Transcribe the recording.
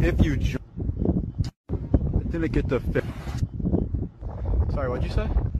if you didn't get the fit. Sorry, what'd you say?